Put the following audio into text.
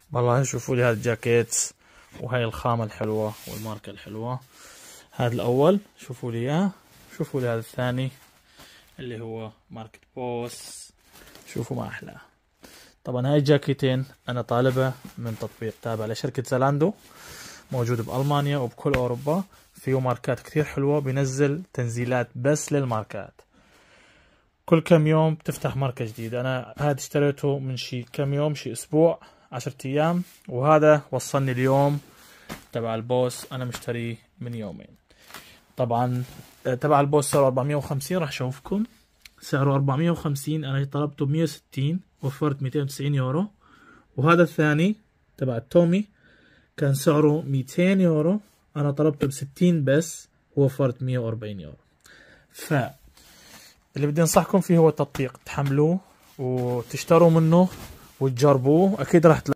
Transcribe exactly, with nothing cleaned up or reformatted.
والله شوفوا لي هذا الجاكيت، وهي الخامة الحلوة والماركة الحلوة. هذا الأول شوفوا لي إياه. شوفوا لي هذا الثاني اللي هو ماركة بوس. شوفوا ما أحلاه. طبعا هاي الجاكيتين أنا طالبها من تطبيق تابع لشركة زالاندو، موجود بألمانيا وبكل أوروبا. فيه ماركات كثير حلوة، بينزل تنزيلات بس للماركات. كل كم يوم بتفتح ماركة جديدة. أنا هذا اشتريته من شي كم يوم، شي أسبوع، عشرة أيام، وهذا وصلني اليوم تبع البوس. أنا مشتريه من يومين. طبعا تبع البوس سعره أربعمية وخمسين، راح أشوفكم سعره أربعمية وخمسين. أنا طلبته بمية وستين، وفرت ميتين وتسعين يورو. وهذا الثاني تبع التومي كان سعره ميتين يورو، أنا طلبته بستين بس، ووفرت مية وأربعين يورو. ف اللي بدي انصحكم فيه هو التطبيق، تحملوه وتشتروا منه وتجربوه، اكيد راح